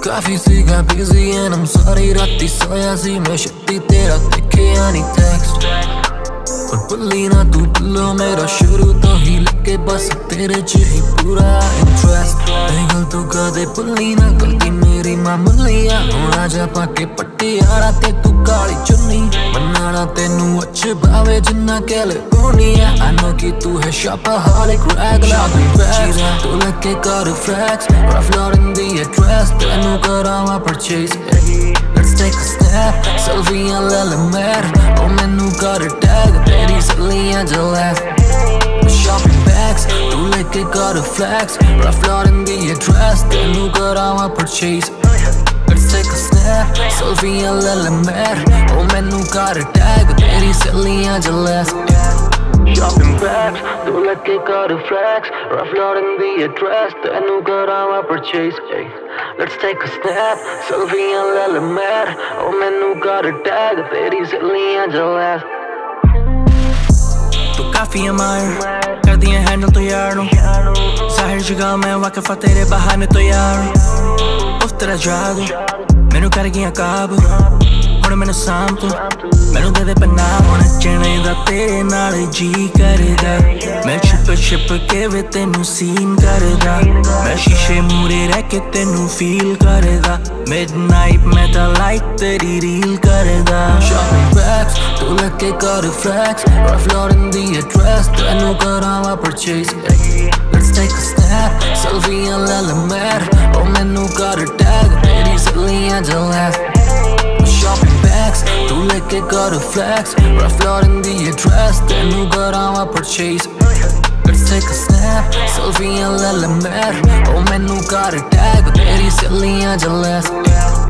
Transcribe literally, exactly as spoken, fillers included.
काफी सी गा busy and I'm sorry राती सोया सी मैं छत्ती तेरा देखे नहीं टेक्स्ट पर भुल्ली ना तू भुल्लो मेरा शुरू तो ही लगे बस तेरे च ही पूरा इंटरेस्ट गल तू कदे भुल्ली ना गलती मेरी मामूलिया होना जा पाके पटियाला ते तू काली चुन्नी बनाना तेनू अच्छे भावे जिन्ना कैलिफोर्निया I know कि तू है shopaholic regular तू लगे कर flex rough loading the address तेनू करावा purchase Let's take a step selfie and let it matter oh मैनू कर tag तेरी सलियां जलैस shopping bags तू लेके कर flex rough loading the address तेनू करावा purchase Let's take a snap selfie and let it matter oh मैनू कर tag तेरी सलियां जलैस Shopping bags, तू लेके कर flex rough loading the address तेनू करावा purchase Let's take a snap selfie and let it matter oh मैनू कर tag तेरी सलियां जलैस तू काफी अमायर कर दिए हैंडल तो यार नो ज़ाहिर जगह मैं वाकिफ़ तेरे बहाने तो यार उफ तेरा जादू मैनू कर गया काबू हुण मैनू साम तू मैनू दे दे पनाह नचने दा तेरे नाल जी करदा मैं छिप छिप के वे तेनू सीन करदा मैं शीशे मूरे रह के तेनू फील करदा मिडनाइट मैं ता लाइट तेरी रील करदा Shopping bags तू लेके कर flex rough loading the address तेनू करावा purchase Let's take a snap selfie and let it matter oh मैनू कर tag तेरी सलियां जलैस Shopping bags तू लेके कर flex rough loading the address तेनू करावा purchase Let's take a snap selfie and let it matter oh मैनू कर tag तेरी सलियां जलैस